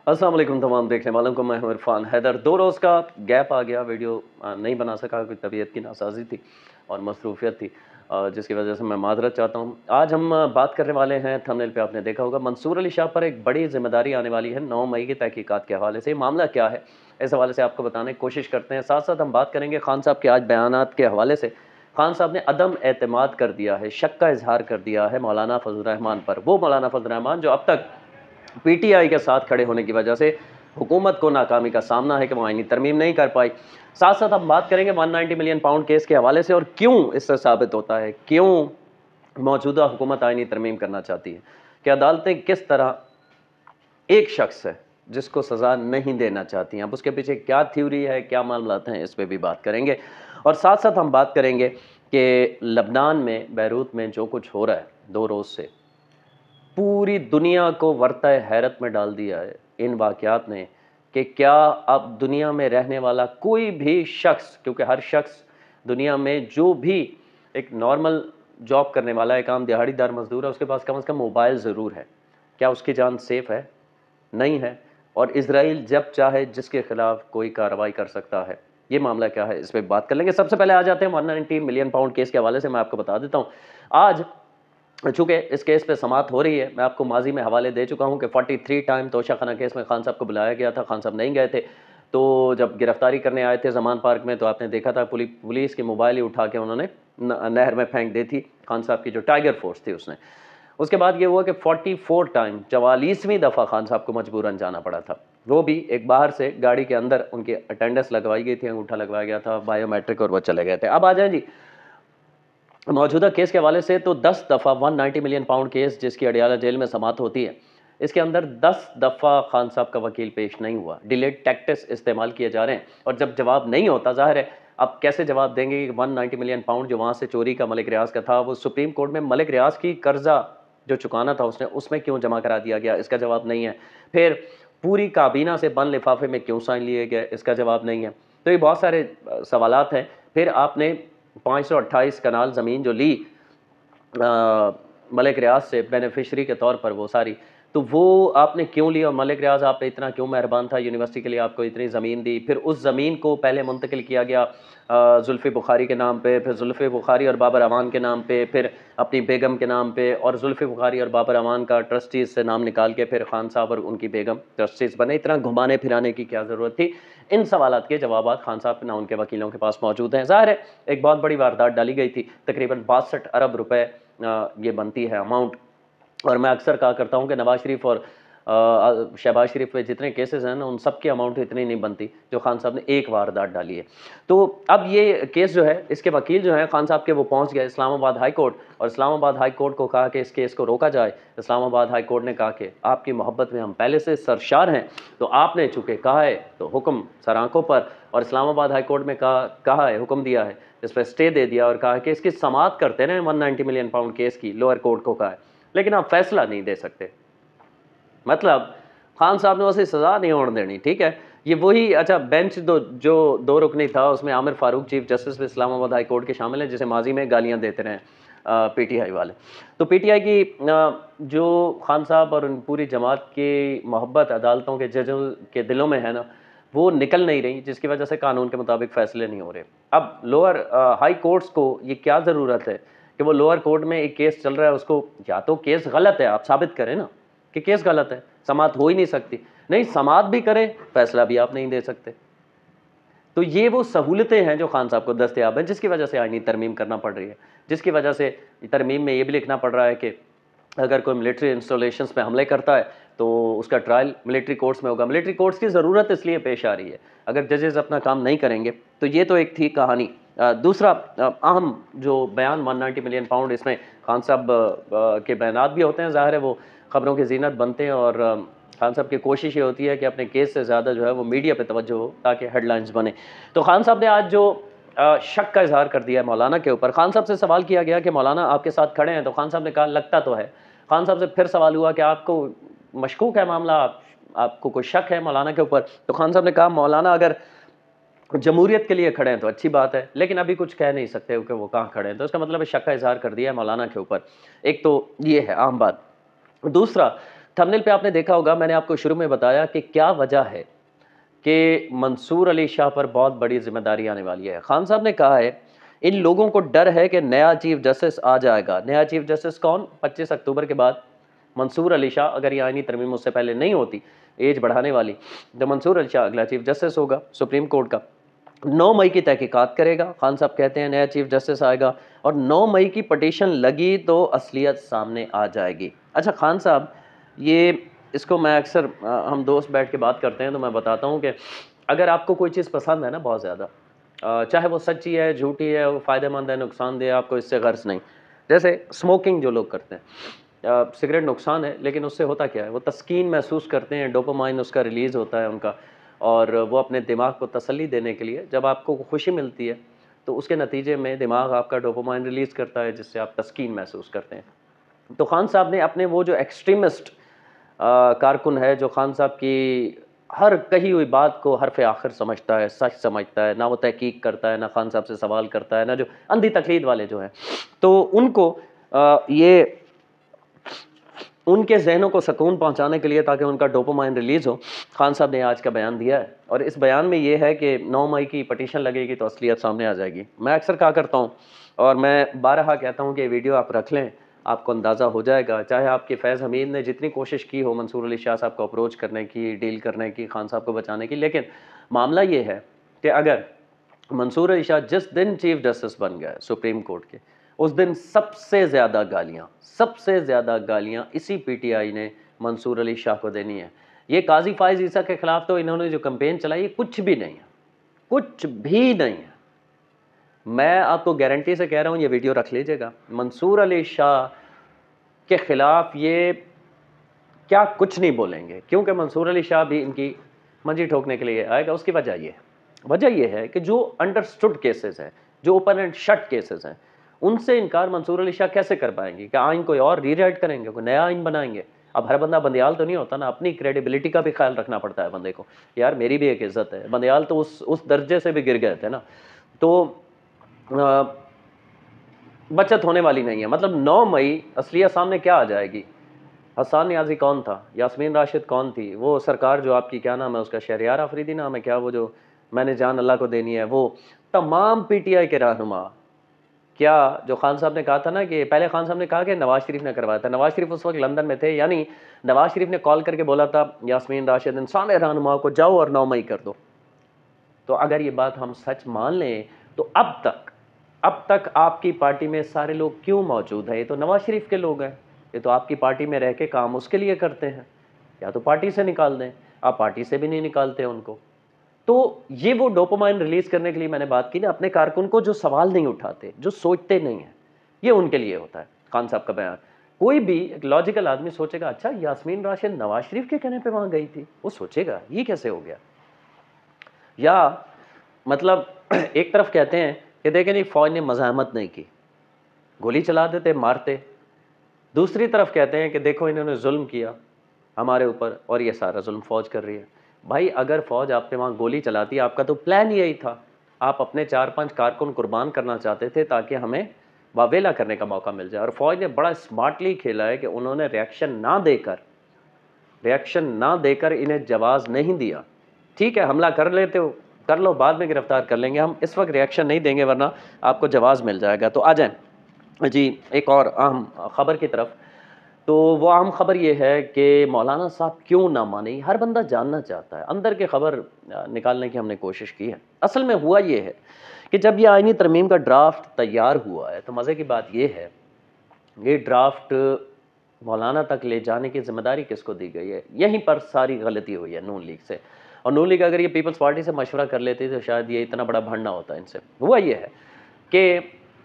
अस्सलाम वालेकुम तमाम देखने वालों को। मैं हूं इरफान हैदर। 2 रोज़ का गैप आ गया, वीडियो नहीं बना सका, कोई तबीयत की नासाज़ी थी और मसरूफ़ियत थी, जिसकी वजह से मैं माज़रत चाहता हूं। आज हम बात करने वाले हैं, थंबनेल पे आपने देखा होगा, मंसूर अली शाह पर एक बड़ी ज़िम्मेदारी आने वाली है 9 मई की तहकीकात के हवाले से। ये मामला क्या है, इस हवाले से आपको बताने की कोशिश करते हैं। साथ-साथ हम बात करेंगे खान साहब के आज बयानात के हवाले से। खान साहब ने अदम एतमाद कर दिया है, शक का इज़हार कर दिया है मौलाना फज़लुर रहमान पर। वो मौलाना फज़लुर रहमान जो अब तक पीटीआई के साथ खड़े होने की वजह से हुकूमत को नाकामी का सामना है कि वो आईनी तरमीम नहीं कर पाई। साथ साथ हम बात करेंगे 190 मिलियन पाउंड केस के हवाले से और क्यों इससे साबित होता है, क्यों मौजूदा हुकूमत आईनी तरमीम करना चाहती है, कि अदालतें किस तरह एक शख्स है जिसको सज़ा नहीं देना चाहती हैं। अब उसके पीछे क्या थ्योरी है, क्या मामलात हैं, इस पे भी बात करेंगे। और साथ साथ हम बात करेंगे कि लबनान में, बैरूत में जो कुछ हो रहा है 2 रोज़ से, पूरी दुनिया को वर्ताए हैरत में डाल दिया है इन वाक़यात ने, कि क्या अब दुनिया में रहने वाला कोई भी शख्स, क्योंकि हर शख्स दुनिया में जो भी एक नॉर्मल जॉब करने वाला है, एक आम दिहाड़ीदार मज़दूर है, उसके पास कम से कम मोबाइल ज़रूर है। क्या उसकी जान सेफ़ है? नहीं है। और इज़राइल जब चाहे जिसके खिलाफ कोई कार्रवाई कर सकता है। ये मामला क्या है, इस पे बात कर लेंगे। सबसे पहले आ जाते हैं 190 मिलियन पाउंड केस के हवाले से। मैं आपको बता देता हूँ, आज चूँकि इस केस पे समाअत हो रही है, मैं आपको माज़ी में हवाले दे चुका हूँ कि 43 टाइम तोशा खाना केस में खान साहब को बुलाया गया था, खान साहब नहीं गए थे। तो जब गिरफ्तारी करने आए थे ज़मान पार्क में, तो आपने देखा था पुलिस के मोबाइल ही उठा के उन्होंने नहर में फेंक दी थी, खान साहब की जो टाइगर फोर्स थी उसने। उसके बाद ये हुआ कि 44 टाइम, 44वीं दफ़ा खान साहब को मजबूरन जाना पड़ा था। वो भी एक बाहर से गाड़ी के अंदर उनकी अटेंडेंस लगवाई गई थी, अंगूठा लगवाया गया था, बायोमेट्रिक, और वो चले गए थे। अब आ जाएँ जी मौजूदा केस के हवाले से। तो 10 दफ़ा 190 मिलियन पाउंड केस जिसकी अडियाला जेल में समाअत होती है, इसके अंदर 10 दफ़ा खान साहब का वकील पेश नहीं हुआ। डिलेड टैक्टिक्स इस्तेमाल किए जा रहे हैं, और जब जवाब नहीं होता, ज़ाहिर है अब कैसे जवाब देंगे कि 190 मिलियन पाउंड जो वहाँ से चोरी का मलिक रियाज का था, वो सुप्रीम कोर्ट में मलिक रियाज की कर्जा जो चुकाना था उसने, उसमें क्यों जमा करा दिया गया, इसका जवाब नहीं है। फिर पूरी काबीना से बंद लिफाफे में क्यों साइन लिए गए, इसका जवाब नहीं है। तो ये बहुत सारे सवालात हैं। फिर आपने 528 कनाल ज़मीन जो ली मलिक रियाज से बेनिफिशरी के तौर पर, वो सारी, तो वो आपने क्यों ली, और मलिक रियाज आप पे इतना क्यों मेहरबान था, यूनिवर्सिटी के लिए आपको इतनी ज़मीन दी। फिर उस ज़मीन को पहले मुंतकिल किया गया जुल्फ़ी बुखारी के नाम पे, फिर जुल्फ़ी बुखारी और बाबर अवान के नाम पे, फिर अपनी बेगम के नाम पे, और जुल्फ़ी बुखारी और बाबर अवान का ट्रस्टीज़ से नाम निकाल के फिर खान साहब और उनकी बेगम ट्रस्टीज़ बने। इतना घुमाने फिराने की क्या ज़रूरत थी? इन सवालात के जवाबात खान साहब ना उनके वकीलों के पास मौजूद हैं। ज़ाहिर है एक बहुत बड़ी वारदात डाली गई थी, तकरीबन 62 अरब रुपए ये बनती है अमाउंट। और मैं अक्सर कहा करता हूँ कि नवाज शरीफ और शहबाज शरीफ पे जितने केसेस हैं ना, उन सब की अमाउंट इतनी नहीं बनती जो खान साहब ने एक वारदात डाली है। तो अब ये केस जो है, इसके वकील जो हैं खान साहब के, वो पहुंच गए इस्लामाबाद हाई कोर्ट, और इस्लामाबाद हाई कोर्ट को कहा कि इस केस को रोका जाए। इस्लामाबाद हाई कोर्ट ने कहा कि आपकी मोहब्बत में हम पहले से सरशार हैं, तो आपने चूँकि कहा है तो हुक्म सर आंखों पर। और इस्लामाबाद हाई कोर्ट में कहा है, हुक्म दिया है, इस पर स्टे दे दिया और कहा कि इसकी समाअत करते रहें 190 मिलियन पाउंड केस की, लोअर कोर्ट को कहा है, लेकिन आप फैसला नहीं दे सकते। मतलब खान साहब ने उसे सज़ा नहीं होने देनी, ठीक है। ये वही, अच्छा, बेंच जो 2 रुकनी था, उसमें Aamir Farooq chief justice Islamabad High Court के शामिल हैं, जिसे माजी में गालियां देते रहे पीटीआई वाले। तो पीटीआई की जो खान साहब और उन पूरी जमात की मोहब्बत अदालतों के जजों के दिलों में है ना, वो निकल नहीं रही, जिसकी वजह से कानून के मुताबिक फैसले नहीं हो रहे। अब लोअर हाई कोर्ट्स को ये क्या ज़रूरत है कि वो लोअर कोर्ट में एक केस चल रहा है, उसको या तो केस गलत है, आप साबित करें ना कि केस गलत है, समाअत हो ही नहीं सकती। नहीं, समाअत भी करें, फैसला भी आप नहीं दे सकते। तो ये वो सहूलतें हैं जो खान साहब को दस्तयाब हैं, जिसकी वजह से आईनी तरमीम करना पड़ रही है, जिसकी वजह से तरमीम में ये भी लिखना पड़ रहा है कि अगर कोई मिलिट्री इंस्टॉलेशंस पे हमले करता है तो उसका ट्रायल मिलिट्री कोर्ट्स में होगा। मिलिट्री कोर्ट्स की ज़रूरत इसलिए पेश आ रही है, अगर जजेस अपना काम नहीं करेंगे तो ये तो एक थी कहानी। दूसरा अहम जो बयान 190 मिलियन पाउंड, इसमें खान साहब के बयानात भी होते हैं, ज़ाहिर है वो ख़बरों की जीनत बनते हैं, और खान साहब की कोशिश ये होती है कि अपने केस से ज़्यादा जो है वो मीडिया पे तवज्जो हो ताकि हेडलाइंस बने। तो खान साहब ने आज जो शक का इजहार कर दिया है मौलाना के ऊपर। खान साहब से सवाल किया गया कि मौलाना आपके साथ खड़े हैं, तो खान साहब ने कहा लगता तो है। खान साहब से फिर सवाल हुआ कि आपको मशकूक है मामला, आपको कोई शक है मौलाना के ऊपर? तो खान साहब ने कहा मौलाना अगर जमहूरियत के लिए खड़े हैं तो अच्छी बात है, लेकिन अभी कुछ कह नहीं सकते कि वो कहाँ खड़े हैं। तो इसका मतलब है शक का इजहार कर दिया है मौलाना के ऊपर। एक तो ये है आम बात। दूसरा, تھمبنیل پہ آپ نے دیکھا ہوگا، میں نے آپ کو شروع میں بتایا کہ کیا وجہ ہے کہ منصور علی شاہ پر بہت بڑی ذمہ داری آنے والی ہے۔ خان صاحب نے کہا ہے ان لوگوں کو ڈر ہے کہ نیا چیف جسٹس آ جائے گا۔ نیا چیف جسٹس کون؟ 25 اکتوبر کے بعد منصور علی شاہ، اگر یہ آئینی ترمیم اس سے پہلے نہیں ہوتی ایج بڑھانے والی، تو منصور علی شاہ اگلا چیف جسٹس ہوگا سپریم کورٹ کا۔ 9 مئی کی تحقیقات کرے گا، خان صاحب کہتے ہیں نیا چیف جسٹس آئے گا، اور 9 مئی کی پٹیشن لگی تو اصلیت سامنے آ جائے گی۔ اچھا خان صاحب، یہ اس کو میں اکثر ہم دوست بیٹھ کے بات کرتے ہیں تو میں بتاتا ہوں کہ اگر آپ کو کوئی چیز پسند ہے نا بہت زیادہ، چاہے وہ سچی ہے جھوٹی ہے، وہ فائدہ مند ہے نقصان دہ، آپ کو اس سے غرض نہیں، جیسے اسموکنگ جو لوگ کرتے ہیں، سگریٹ نقصان ہے لیکن اس سے ہوتا کیا ہے، وہ تسکین محسوس کرتے ہیں، ڈوپامائن اس کا ریلیز ہوتا ہے ان کا، اور وہ اپنے دماغ کو تسلی دینے کے لیے جب آپ کو خوشی ملتی ہے تو اس کے نتیجے میں دماغ آپ کا ڈوپامائن ریلیز کرتا ہے جس سے آپ تسکین محسوس کرتے ہیں۔ تو خان صاحب نے اپنے وہ جو ایکسٹریمسٹ کارکن ہے، جو خان صاحب کی ہر کہی ہوئی بات کو حرف آخر سمجھتا ہے، سچ سمجھتا ہے، نہ وہ تحقیق کرتا ہے، نہ خان صاحب سے سوال کرتا ہے، نہ جو اندھی تقلید والے جو ہیں، تو ان کو یہ ان کے ذہنوں کو سکون پہنچانے کے لیے تاکہ ان کا ڈوپامائن ریلیز ہو، خان صاحب نے آج کا بیان دیا ہے، اور اس بیان میں یہ ہے کہ 9 مئی کی پٹیشن لگے گی تو اصلیت سامنے آ جائے گی۔ میں اکثر کہا کرتا ہوں اور میں بارہا کہتا ہوں کہ یہ ویڈیو آپ رکھ لیں، آپ کو اندازہ ہو جائے گا، چاہے آپ کے فیض حمید نے جتنی کوشش کی ہو منصور علی شاہ صاحب کو اپروچ کرنے کی، ڈیل کرنے کی، خان صاحب کو بچانے کی، لیکن معاملہ یہ ہے کہ اگر منصور علی شاہ جس دن چیف جسٹس بن گئے سپریم کورٹ کے، اس دن سب سے زیادہ گالیاں اسی پی ٹی آئی نے منصور علی شاہ کو دینی ہے۔ یہ قاضی فائز عیسیٰ کے خلاف تو انہوں نے جو کمپین چلائی یہ کچھ بھی نہیں ہے، کچھ بھی نہیں ہے۔ میں آپ کو گارنٹی سے کہہ رہا ہوں، یہ ویڈیو رکھ لیجئے گا، منصور علی شاہ کے خلاف یہ کیا کچھ نہیں بولیں گے، کیونکہ منصور علی شاہ بھی ان کی منجی ٹھوکنے کے لیے آئے گا۔ اس کی وجہ یہ ہے کہ جو انڈرسٹوڈ کیسز ہیں، جو اوپن اینڈ شٹ کیسز ہیں، ان سے انکار منصور علی شاہ کیسے کر پائیں گے؟ کہ آئین کوئی اور ری رائٹ کریں گے، کوئی نیا آئین بنائیں گے؟ اب ہر بندہ بندیال تو نہیں ہوتا نا، اپنی کریڈیبلٹی کا بھی خیال رکھنا پڑتا ہے بندے کو، یار میری بھی ایک عزت ہے، بندیال تو اس درجے سے بھی گر گئے تھے نا، تو بچت ہونے والی نہیں ہے۔ مطلب 9 مئی اصلیت سامنے کیا آ جائے گی؟ حسان نیازی کون تھا؟ یاسمین راشد کون تھی؟ وہ سرکار جو آپ کی کیا نام ہے اس کا، شہریار آفریدی نام ہے کیا، وہ جو میں نے جان اللہ کو دینی ہے، وہ تمام پی ٹی آئی کے رہنما، کیا جو خان صاحب نے کہا تھا نا کہ پہلے خان صاحب نے کہا کہ نواز شریف نے کروایا تھا، نواز شریف اس وقت لندن میں تھے، یعنی نواز شریف نے کال کر کے بولا تھا یاسمین راشد ان سارے رہنما کو جاؤ اور 9 مئی کر دو۔ تو اگر یہ بات ہم سچ مان لیں تو اب تک آپ کی پارٹی میں سارے لوگ کیوں موجود ہیں؟ یہ تو نواز شریف کے لوگ ہیں، یہ تو آپ کی پارٹی میں رہ کے کام اس کے لیے کرتے ہیں، یا تو پارٹی سے نکال دیں، آپ پارٹی سے بھی نہیں نکالتے ان کو۔ تو یہ وہ ڈوپامائن ریلیز کرنے کے لیے میں نے بات کی نا، اپنے کارکن کو جو سوال نہیں اٹھاتے، جو سوچتے نہیں ہیں، یہ ان کے لیے ہوتا ہے خان صاحب کا بیان۔ کوئی بھی ایک لاجیکل آدمی سوچے گا اچھا یاسمین راشد نواز شریف کے کہنے پہ وہاں گئی تھی، وہ سوچے گا یہ کیسے ہو گیا؟ یا مطلب ایک طرف کہتے ہیں کہ دیکھیں نہیں فوج نے مزاحمت نہیں کی، گولی چلا دیتے مارتے، دوسری طرف کہتے ہیں کہ دیکھو انہوں نے ظلم کیا ہمارے اوپر اور یہ سارا ظلم فوج کر رہی ہے۔ بھائی اگر فوج آپ پہ وہاں گولی چلاتی، آپ کا تو پلان یہی تھا، آپ اپنے 4-5 کارکن قربان کرنا چاہتے تھے تاکہ ہمیں واویلا کرنے کا موقع مل جائے، اور فوج نے بڑا اسمارٹلی کھیلا ہے کہ انہوں نے ریاکشن نہ دے کر انہیں جواز نہیں دیا۔ ٹھیک ہے حملہ کر لیتے ہو کر لو، بعد میں گرفتار کر لیں گے، ہم اس وقت ریاکشن نہیں دیں گے ورنہ آپ کو جواز مل جائے گا۔ تو آ جائیں جی ایک اور اہم خبر کی طرف۔ تو وہ اہم خبر یہ ہے کہ مولانا صاحب کیوں نہ مانے، ہر بندہ جاننا چاہتا ہے، اندر کے خبر نکالنے کی ہم نے کوشش کی ہے۔ اصل میں ہوا یہ ہے کہ جب یہ آئینی ترمیم کا ڈرافٹ تیار ہوا ہے تو مزے کی بات یہ ہے، یہ ڈرافٹ مولانا تک لے جانے کی ذمہ داری کس کو دی گئی ہے؟ یہیں پر ساری غلطی ہوئی ہے نون لیگ سے، اور نون لیگ اگر یہ پیپلز پارٹی سے مشورہ کر لیتی تو شاید یہ اتنا بڑا بھنڈ نہ ہوتا ان سے۔ ہوا یہ ہے کہ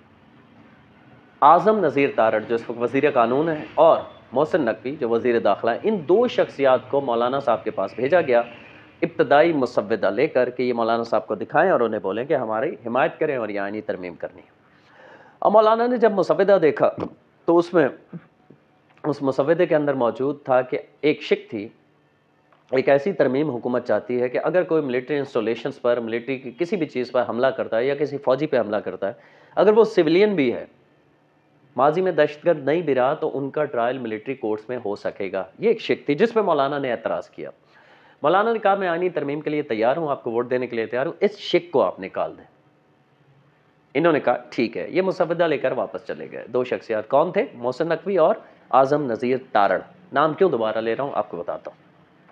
اعظم نذیر تارڑ جو اس وقت وزیر قانون ہے اور محسن نقوی جو وزیر داخلہ ہے، ان دو شخصیات کو مولانا صاحب کے پاس بھیجا گیا ابتدائی مسودہ لے کر کہ یہ مولانا صاحب کو دکھائیں اور انہیں بولیں کہ ہماری حمایت کریں اور یہ آئینی ترمیم کرنی ہے۔ اور مولانا نے جب مسودہ دیکھا تو اس مسودے کے اندر موجود تھا کہ ایک شک تھی، ایک ایسی ترمیم حکومت چاہتی ہے کہ اگر کوئی ملٹری انسٹالیشنز پر، ملٹری کی کسی بھی چیز پر حملہ کرتا ہے یا کسی فوجی پہ حملہ کرتا ہے، اگر وہ سویلین بھی ہے، ماضی میں دہشت گرد نہیں بھی رہا تو ان کا ٹرائل ملٹری کورٹس میں ہو سکے گا. یہ ایک شک تھی جس پہ مولانا نے اعتراض کیا. مولانا نے کہا میں آئینی ترمیم کے لیے تیار ہوں, آپ کو ووٹ دینے کے لیے تیار ہوں, اس شک کو آپ نکال دیں. انہوں نے کہا ٹھیک ہے. یہ مسودہ لے کر واپس چلے گئے. دو شخصیات کون تھے؟ محسن نقوی اور اعظم نذیر تارڑ. نام کیوں دوبارہ لے رہا ہوں آپ کو بتاتا ہوں.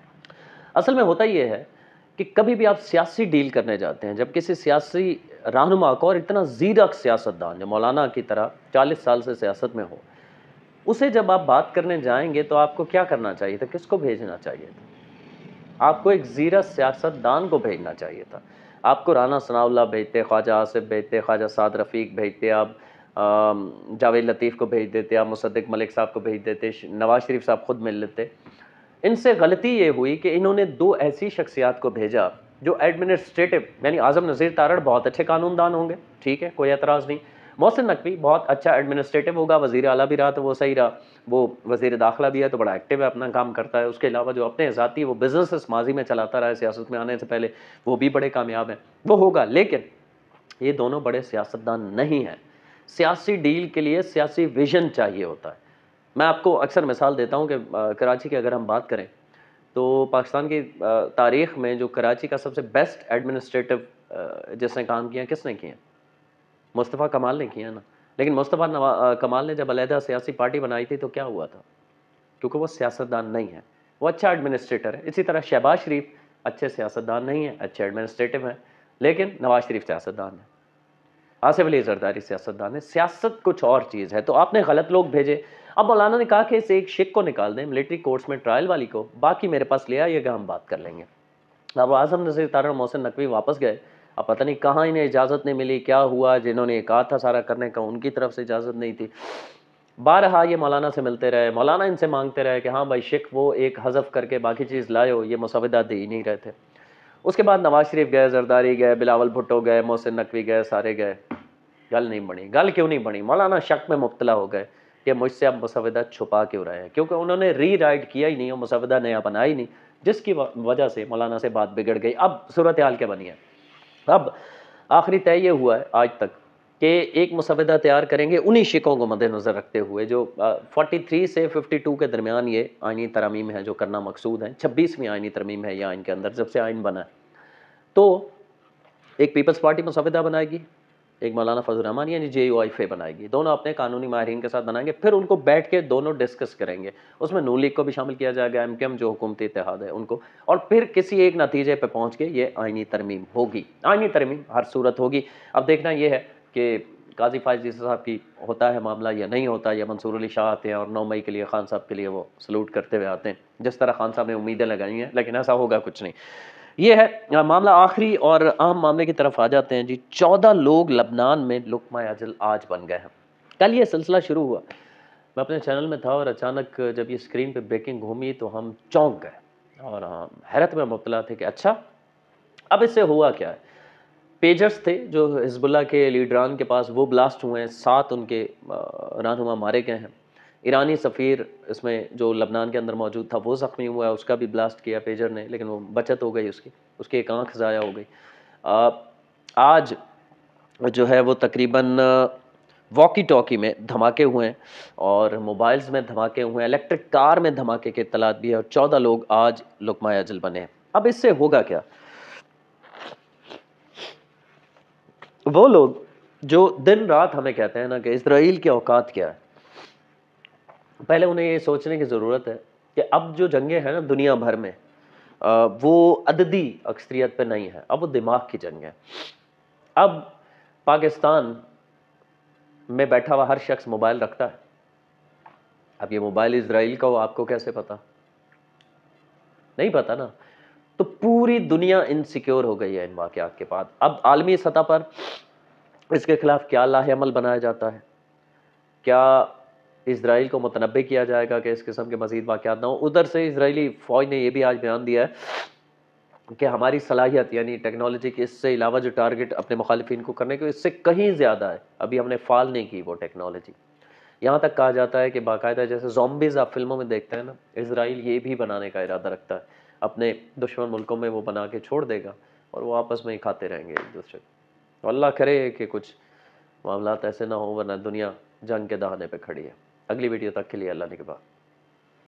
اصل میں ہوتا یہ ہے کہ کبھی بھی آپ سیاسی ڈیل کرنے جاتے ہیں, جب کسی سیاسی رہنما کو, اور اتنا زیرک سیاستدان جو مولانا کی طرح 40 سال سے سیاست میں ہو, اسے جب آپ بات کرنے جائیں گے تو آپ کو کیا کرنا چاہیے تھا؟ کس کو بھیجنا چاہیے تھا؟ آپ کو ایک زیرک سیاستدان کو بھیجنا چاہیے تھا. آپ کو رانا ثناء اللہ بھیجتے, خواجہ آصف بھیجتے, خواجہ سعد رفیق بھیجتے, آپ جاوید لطیف کو بھیج دیتے, آپ مصدق ملک صاحب کو بھیج دیتے, نواز شریف صاحب خود مل لیتے. ان سے غلطی یہ ہوئی کہ انہوں نے دو ایسی شخصیات کو بھیجا جو ایڈمنسٹریٹو, یعنی اعظم نذیر تارڑ بہت اچھے قانون دان ہوں گے, ٹھیک ہے, کوئی اعتراض نہیں. محسن نقوی بہت اچھا ایڈمنسٹریٹو ہوگا, وزیر اعلیٰ بھی رہا تو وہ صحیح رہا, وہ وزیر داخلہ بھی ہے تو بڑا ایکٹیو ہے, اپنا کام کرتا ہے. اس کے علاوہ جو اپنے ذاتی وہ بزنس ماضی میں چلاتا رہا ہے سیاست میں آنے سے پہلے, وہ بھی بڑے کامیاب ہیں, وہ ہوگا. لیکن یہ دونوں بڑے سیاستدان نہیں ہیں. سیاسی ڈیل کے لیے سیاسی ویژن چاہیے ہوتا ہے. میں آپ کو اکثر مثال دیتا ہوں کہ کراچی کی اگر ہم بات کریں تو پاکستان کی تاریخ میں جو کراچی کا سب سے بیسٹ ایڈمنسٹریٹو جس نے کام کیا, کس نے کیا؟ مصطفیٰ کمال نے کیا نا. لیکن مصطفیٰ کمال نے جب علیحدہ سیاسی پارٹی بنائی تھی تو کیا ہوا تھا؟ کیونکہ وہ سیاستدان نہیں ہے, وہ اچھا ایڈمنسٹریٹر ہے. اسی طرح شہباز شریف اچھے سیاستدان نہیں ہیں, اچھے ایڈمنسٹریٹو ہیں, لیکن نواز شریف سیاستدان ہے, آصف علی زرداری سیاستدان ہے. سیاست کچھ اور چیز ہے. تو آپ نے غلط لوگ بھیجے. اب مولانا نے کہا کہ اس ایک شک کو نکال دیں, ملٹری کورٹس میں ٹرائل والی کو, باقی میرے پاس لے آئیے گا, ہم بات کر لیں گے. اب اعظم نذیر تارڑ اور محسن نقوی واپس گئے. اب پتہ نہیں کہاں انہیں اجازت نہیں ملی, کیا ہوا, جنہوں نے کہا تھا سارا کرنے کا ان کی طرف سے اجازت نہیں تھی. بارہا یہ مولانا سے ملتے رہے, مولانا ان سے مانگتے رہے کہ ہاں بھائی شک وہ ایک حذف کر کے باقی چیز لائے ہو, یہ مسودہ دے ہی نہیں رہے تھے. اس کے بعد نواز شریف گئے, زرداری گئے, بلاول بھٹو گئے, محسن نقوی گئے, سارے گئے, گل نہیں بنی. گل کیوں نہیں بنی؟ مولانا شک میں مبتلا ہو گئے کہ مجھ سے اب مسودہ چھپا کیوں رہے ہیں, کیونکہ انہوں نے ری رائٹ کیا ہی نہیں اور مسودہ نیا بنایا ہی نہیں, جس کی وجہ سے مولانا سے بات بگڑ گئی. اب صورتحال کیا بنی ہے؟ اب آخری طے یہ ہوا ہے آج تک کہ ایک مسودہ تیار کریں گے انہی شکوں کو مد نظر رکھتے ہوئے جو 43 سے 52 کے درمیان یہ آئینی ترامیم ہے جو کرنا مقصود ہیں. 26ویں آئینی ترمیم ہے یہ آئین کے اندر جب سے آئین بنا ہے. تو ایک پیپلز پارٹی مسودہ بنائے گی, ایک مولانا فضل الرحمان یعنی جے یو آئی فے بنائے گی, دونوں اپنے قانونی ماہرین کے ساتھ بنائیں گے, پھر ان کو بیٹھ کے دونوں ڈسکس کریں گے. اس میں نون لیگ کو بھی شامل کیا جائے گا, ایم کیو ایم جو حکومتی اتحاد ہے ان کو, اور پھر کسی ایک نتیجے پہ پہنچ کے یہ آئینی ترمیم ہوگی. آئینی ترمیم ہر صورت ہوگی. اب دیکھنا یہ ہے کہ قاضی فائز عیسی صاحب کی ہوتا ہے معاملہ یا نہیں ہوتا, یا منصور علی شاہ آتے ہیں اور 9 مئی کے لیے خان صاحب کے لیے وہ سلوٹ کرتے ہوئے آتے ہیں, جس طرح خان صاحب نے امیدیں لگائی ہیں, لیکن ایسا ہوگا کچھ نہیں. یہ ہے معاملہ. آخری اور اہم معاملے کی طرف آ جاتے ہیں جی. 14 لوگ لبنان میں لقمہ اجل آج بن گئے ہیں. کل یہ سلسلہ شروع ہوا, میں اپنے چینل میں تھا اور اچانک جب یہ اسکرین پہ بریکنگ گھومی تو ہم چونک گئے اور حیرت میں مبتلا تھے کہ اچھا اب اس سے ہوا کیا ہے. پیجرز تھے جو حزب اللہ کے لیڈران کے پاس, وہ بلاسٹ ہوئے ہیں, 7 ان کے رہنما مارے گئے ہیں. ایرانی سفیر اس میں جو لبنان کے اندر موجود تھا وہ زخمی ہوا ہے, اس کا بھی بلاسٹ کیا پیجر نے, لیکن وہ بچت ہو گئی, اس کی ایک آنکھ ضائع ہو گئی. آج جو ہے وہ تقریباً واکی ٹاکی میں دھماکے ہوئے ہیں اور موبائلز میں دھماکے ہوئے ہیں, الیکٹرک کار میں دھماکے کے اطلاعات بھی ہے, اور 14 لوگ آج لقمہ اجل بنے ہیں. اب اس سے ہوگا کیا؟ وہ لوگ جو دن رات ہمیں کہتے ہیں نا کہ اسرائیل کے اوقات کیا ہے, پہلے انہیں یہ سوچنے کی ضرورت ہے کہ اب جو جنگیں ہیں نا دنیا بھر میں وہ عددی اکثریت پہ نہیں ہے, اب وہ دماغ کی جنگ ہے. اب پاکستان میں بیٹھا ہوا ہر شخص موبائل رکھتا ہے. اب یہ موبائل اسرائیل کا ہو, آپ کو کیسے پتا؟ نہیں پتا نا. تو پوری دنیا انسیکیور ہو گئی ہے ان واقعات کے بعد. اب عالمی سطح پر اس کے خلاف کیا لاہ عمل بنایا جاتا ہے؟ کیا اسرائیل کو متنبع کیا جائے گا کہ اس قسم کے مزید واقعات نہ ہوں؟ ادھر سے اسرائیلی فوج نے یہ بھی آج بیان دیا ہے کہ ہماری صلاحیت یعنی ٹیکنالوجی کی اس سے علاوہ جو ٹارگٹ اپنے مخالفین کو کرنے کے اس سے کہیں زیادہ ہے, ابھی ہم نے فعال نہیں کی وہ ٹیکنالوجی. یہاں تک کہا جاتا ہے کہ باقاعدہ جیسے زومبیز آپ فلموں میں دیکھتے ہیں نا, اسرائیل یہ بھی بنانے کا ارادہ رکھتا ہے, اپنے دشمن ملکوں میں وہ بنا کے چھوڑ دے گا اور وہ آپس میں ہی کھاتے رہیں گے ایک دوسرے کو. اللہ کرے کہ کچھ معاملات ایسے نہ ہوں, ورنہ دنیا جنگ کے دہانے پہ کھڑی ہے. اگلی ویڈیو تک کے لیے اللہ نگہبان.